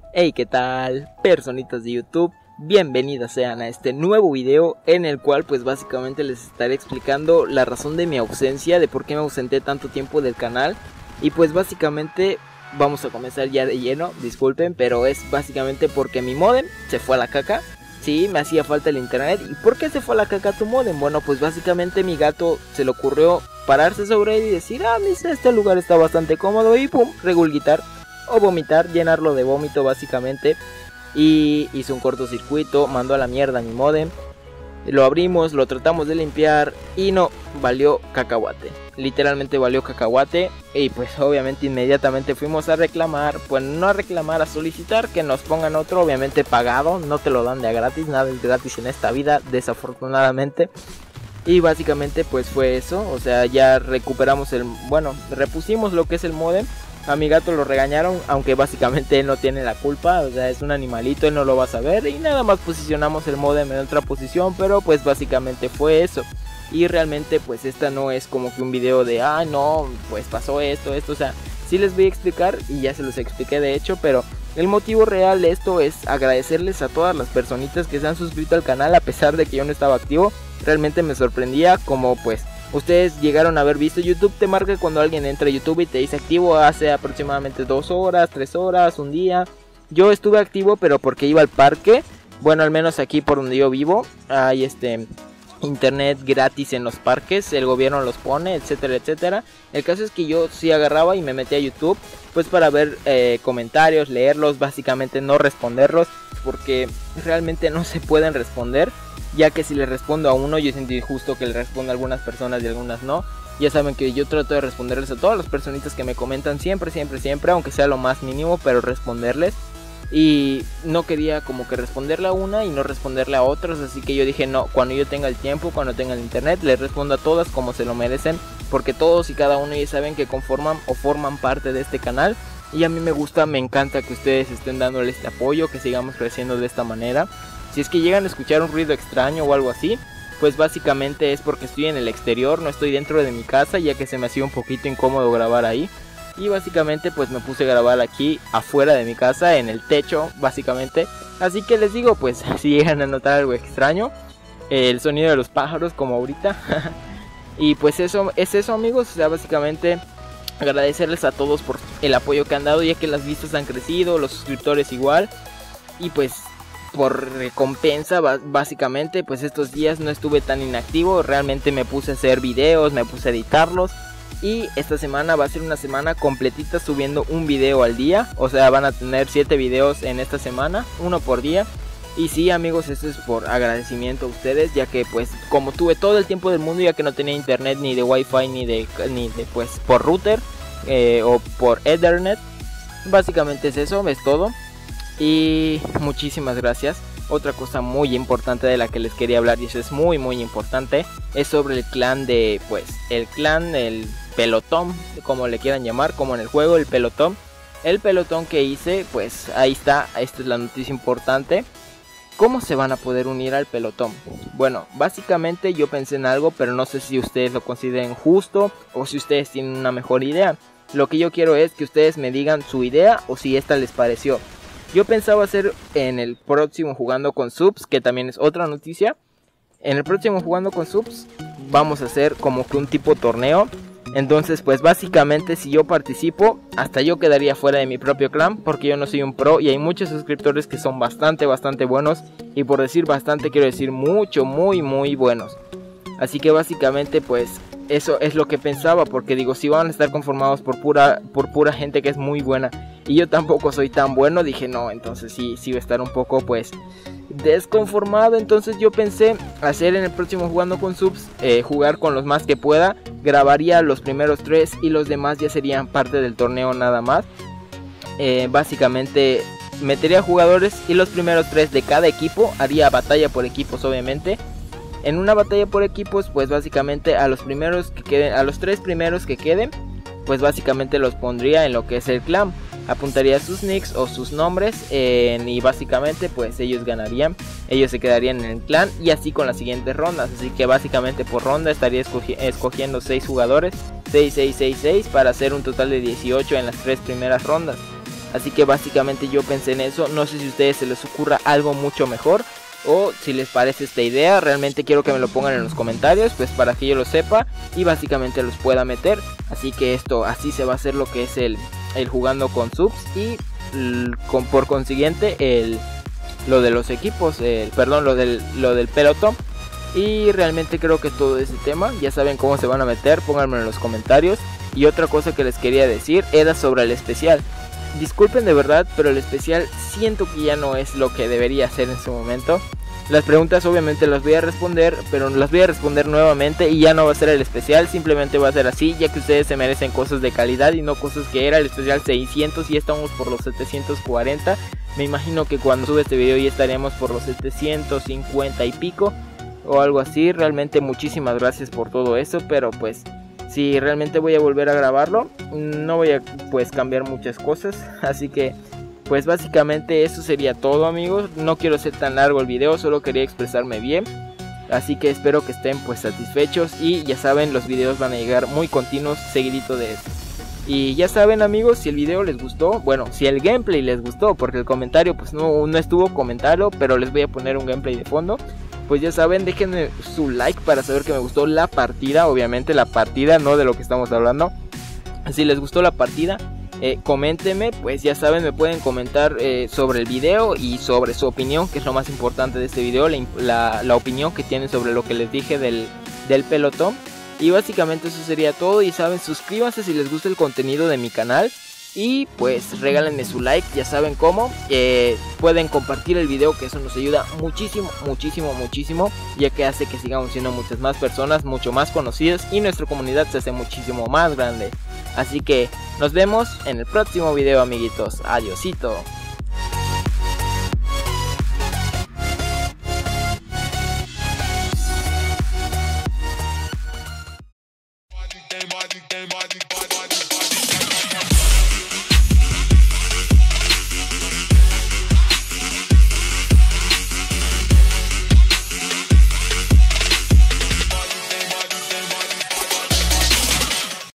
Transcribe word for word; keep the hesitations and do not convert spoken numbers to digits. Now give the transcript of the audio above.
Hey, ¿qué tal? Personitas de YouTube, bienvenidas sean a este nuevo video en el cual pues básicamente les estaré explicando la razón de mi ausencia, de por qué me ausenté tanto tiempo del canal. Y pues básicamente vamos a comenzar ya de lleno, disculpen, pero es básicamente porque mi modem se fue a la caca. Sí, me hacía falta el internet. ¿Y por qué se fue a la caca tu modem? Bueno, pues básicamente mi gato se le ocurrió pararse sobre él y decir, ah, mira, este lugar está bastante cómodo, y pum, regurgitar o vomitar, llenarlo de vómito básicamente. Y hizo un cortocircuito, mandó a la mierda mi modem. Lo abrimos, lo tratamos de limpiar y no, valió cacahuate. Literalmente valió cacahuate. Y pues obviamente inmediatamente fuimos a reclamar, pues no a reclamar, a solicitar que nos pongan otro, obviamente pagado. No te lo dan de a gratis, nada es gratis en esta vida, desafortunadamente. Y básicamente pues fue eso, o sea, ya recuperamos el, bueno, repusimos lo que es el modem. A mi gato lo regañaron, aunque básicamente él no tiene la culpa, o sea, es un animalito, él no lo va a saber. Y nada más posicionamos el modem en otra posición, pero pues básicamente fue eso. Y realmente pues esta no es como que un video de, ah no, pues pasó esto, esto, o sea, sí les voy a explicar y ya se los expliqué de hecho, pero el motivo real de esto es agradecerles a todas las personitas que se han suscrito al canal a pesar de que yo no estaba activo. Realmente me sorprendía como pues ustedes llegaron a haber visto. YouTube te marca cuando alguien entra a YouTube y te dice activo hace aproximadamente dos horas, tres horas, un día. Yo estuve activo pero porque iba al parque. Bueno, al menos aquí por donde yo vivo hay este internet gratis en los parques, el gobierno los pone, etcétera, etcétera. El caso es que yo sí agarraba y me metía a YouTube pues para ver eh, comentarios, leerlos, básicamente no responderlos, porque realmente no se pueden responder, ya que si le respondo a uno yo siento injusto que le responda a algunas personas y a algunas no. Ya saben que yo trato de responderles a todas las personitas que me comentan siempre, siempre, siempre, aunque sea lo más mínimo, pero responderles. Y no quería como que responderle a una y no responderle a otras, así que yo dije no, cuando yo tenga el tiempo, cuando tenga el internet, les respondo a todas como se lo merecen, porque todos y cada uno ya saben que conforman o forman parte de este canal. Y a mí me gusta, me encanta que ustedes estén dándole este apoyo, que sigamos creciendo de esta manera. Si es que llegan a escuchar un ruido extraño o algo así, pues básicamente es porque estoy en el exterior, no estoy dentro de mi casa, ya que se me hacía un poquito incómodo grabar ahí. Y básicamente pues me puse a grabar aquí afuera de mi casa, en el techo básicamente. Así que les digo, pues si llegan a notar algo extraño, el sonido de los pájaros como ahorita. Y pues eso es eso, amigos, o sea, básicamente agradecerles a todos por el apoyo que han dado, ya que las vistas han crecido, los suscriptores igual. Y pues por recompensa básicamente pues estos días no estuve tan inactivo, realmente me puse a hacer videos, me puse a editarlos. Y esta semana va a ser una semana completita subiendo un video al día. O sea, van a tener siete videos en esta semana, uno por día. Y sí, amigos, esto es por agradecimiento a ustedes, ya que pues como tuve todo el tiempo del mundo, ya que no tenía internet ni de wifi ni de, ni de pues por router eh, o por ethernet. Básicamente es eso, es todo. Y muchísimas gracias. Otra cosa muy importante de la que les quería hablar, y eso es muy muy importante, es sobre el clan de, pues, el clan, el pelotón, como le quieran llamar, como en el juego, el pelotón. El pelotón que hice, pues ahí está, esta es la noticia importante. ¿Cómo se van a poder unir al pelotón? Bueno, básicamente yo pensé en algo, pero no sé si ustedes lo consideren justo o si ustedes tienen una mejor idea. Lo que yo quiero es que ustedes me digan su idea o si esta les pareció. Yo pensaba hacer en el próximo Jugando con Subs, que también es otra noticia. En el próximo Jugando con Subs vamos a hacer como que un tipo torneo. Entonces pues básicamente si yo participo, hasta yo quedaría fuera de mi propio clan, porque yo no soy un pro y hay muchos suscriptores que son bastante, bastante buenos. Y por decir bastante quiero decir mucho, muy, muy buenos. Así que básicamente pues eso es lo que pensaba, porque digo, si van a estar conformados por pura, por pura gente que es muy buena y yo tampoco soy tan bueno, dije no, entonces sí, sí va a estar un poco pues desconformado. Entonces yo pensé hacer en el próximo Jugando con Subs, eh, jugar con los más que pueda, grabaría los primeros tres y los demás ya serían parte del torneo nada más. Eh, básicamente metería jugadores y los primeros tres de cada equipo, haría batalla por equipos obviamente. En una batalla por equipos pues básicamente a los primeros que queden, a los tres primeros que queden, pues básicamente los pondría en lo que es el clan. Apuntaría sus nicks o sus nombres eh, y básicamente pues ellos ganarían, ellos se quedarían en el clan y así con las siguientes rondas. Así que básicamente por ronda estaría escogi escogiendo seis jugadores, seis, seis, seis, seis para hacer un total de dieciocho en las tres primeras rondas. Así que básicamente yo pensé en eso. No sé si a ustedes se les ocurra algo mucho mejor, o si les parece esta idea. Realmente quiero que me lo pongan en los comentarios, pues para que yo lo sepa y básicamente los pueda meter. Así que esto, así se va a hacer lo que es el, el jugando con subs. Y con, por consiguiente el, lo de los equipos, el, perdón, lo del, lo del pelotón. Y realmente creo que todo ese tema, ya saben cómo se van a meter, pónganmelo en los comentarios. Y otra cosa que les quería decir era sobre el especial. Disculpen de verdad, pero el especial siento que ya no es lo que debería ser en su momento. Las preguntas obviamente las voy a responder, pero las voy a responder nuevamente y ya no va a ser el especial, simplemente va a ser así, ya que ustedes se merecen cosas de calidad y no cosas que era el especial seiscientos y ya estamos por los setecientos cuarenta. Me imagino que cuando sube este video ya estaremos por los setecientos cincuenta y pico o algo así. Realmente muchísimas gracias por todo eso, pero pues si realmente voy a volver a grabarlo, no voy a pues cambiar muchas cosas, así que pues básicamente eso sería todo, amigos. No quiero hacer tan largo el video, solo quería expresarme bien, así que espero que estén pues satisfechos. Y ya saben, los videos van a llegar muy continuos, seguidito de esto. Y ya saben, amigos, si el video les gustó, bueno, si el gameplay les gustó, porque el comentario pues no, no estuvo, comentarlo, pero les voy a poner un gameplay de fondo. Pues ya saben, déjenme su like para saber que me gustó la partida, obviamente la partida, no de lo que estamos hablando. Si les gustó la partida, eh, coméntenme, pues ya saben, me pueden comentar eh, sobre el video y sobre su opinión, que es lo más importante de este video, la, la, la opinión que tienen sobre lo que les dije del, del pelotón. Y básicamente eso sería todo. Y saben, suscríbanse si les gusta el contenido de mi canal. Y pues regálenme su like, ya saben cómo. eh, Pueden compartir el video, que eso nos ayuda muchísimo, muchísimo, muchísimo, ya que hace que sigamos siendo muchas más personas, mucho más conocidas, y nuestra comunidad se hace muchísimo más grande. Así que nos vemos en el próximo video, amiguitos. Adiosito.